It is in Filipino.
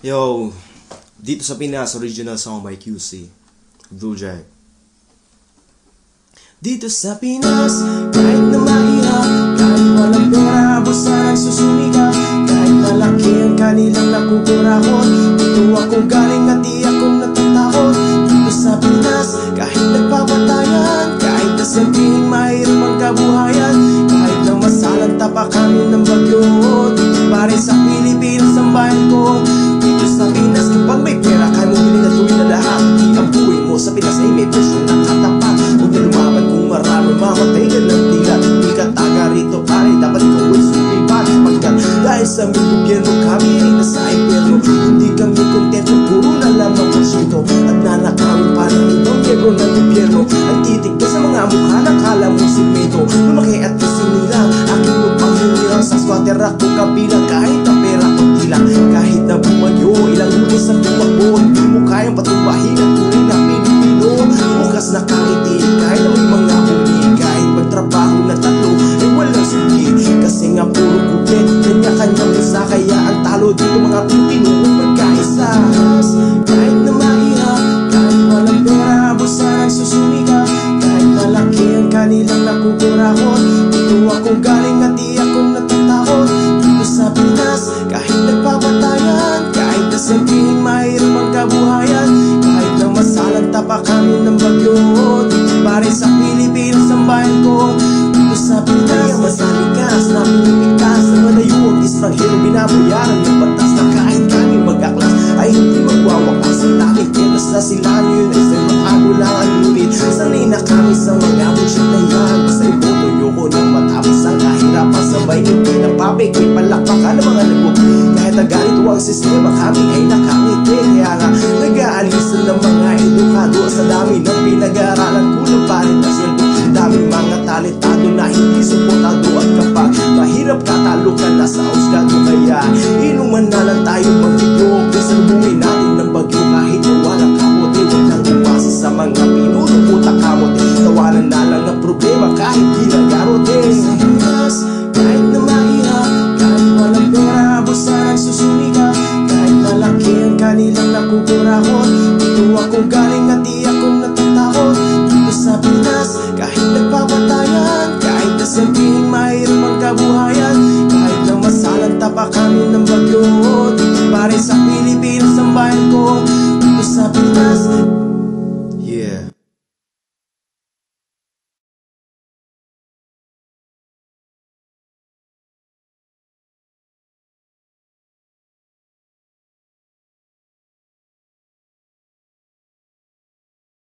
Yo, dito sa Pinas, original song by QC, Blue Jack. Dito sa Pinas, kahit na mahirap, kahit walang pera, basta nagsusumika, kahit malaki ang kanilang nakukurahon, dito ako galing at di ako natatakot. Dito sa Pinas, kahit nagpapatayan, kahit na sabihin mahirap ang kabuhayan, kahit na masalang tapakan ng bagyo, dito pa rin sa Pilipinas ang bayan ko. Dito sa Pinas, kapag may pera, kaya mo bilhin at tuwin na lahat. Di ang buhay mo sa Pinas ay may presyon na katapat. Huwag na lumaban kung marami mamatay ka ng tila. Hindi ka taga rito pare, dapat ikaw ay sumipat. Pagkat dahil sa aming gobyerno, kami ay nasa impyerno. Hindi kami kontento, puro na lamang porsyento. At nanakawin pa ng ibang miyembro ng gobyerno. Ang titig ka sa mga mukha na kala mo simento. Lumaki at kasinilang, aking lupang hinirang sa squatter ako kabilang. Kahit ang pera ko tila, kahit na bumagyo, ilang utos ang tumakbo. Hindi mo kayang patubahin ang tunay na Pilipino. Bukas na kakiti, kahit na may mga huli, kahit magtrabaho na tatlo, ay walang sugi. Kasi nga puro kupit, kanya-kanya musa. Kaya ang talo dito mga Pilipino ay magkaisa. Kahit na mahirap, kahit walang pera, basta nagsusumika, kahit malaki ang kanilang nakukurahon, dito ako galing at di ako natatakot. Dito sa Pinas, kahit nagpapatayan, kahit na sabihin mahirap ang kabuhayan, kahit na masalang tapakan ng bagyo, dito pa rin sa Pilipinas ang bayan ko. Dito sa Pinas, masalikas na pinipigtas na malayo ang estranghero, binabayaran ng batas na kahit kami mag-aklas ay hindi magwawakas. Ang daming temas na sila yun ay sa mapago lang ang unit. Sanay na kami sa mga bullshit na yan. Basta iboto nyo ko nang matapos ang kahirapan. Sabay hindi ng papik, may palakpakan ng mga nagwag. Kahit na ganito ang sistema, kami ay nakangiti. Kaya nga nag-aalisan ng mga edukado. Sa dami ng pinag-aaralan, kulang pa rin na sweldo. Daming mga talentado na hindi suportado. At kapag mahirap katalo ka na sa husgado, kaya inuman na lang tayo mag-video. Kasi buhay natin ng bagyo kahit na walang kamote. Huwag kang umasa sa mga pinuruputang kamote. Tawanan na lang ang problema kahit ginagarote. Sa Pinas, kahit na mahirap, kahit walang pera, basta nagsusumika, kahit malaki ang kanilang nakukurahon, dito ako galing at di ako natatakot. Dito sa Pinas, kahit nagpapatayan, kahit na sabihin mahirap ang kabuhayan, kahit na masalang tapakan ng bagyo, dito pa rin sa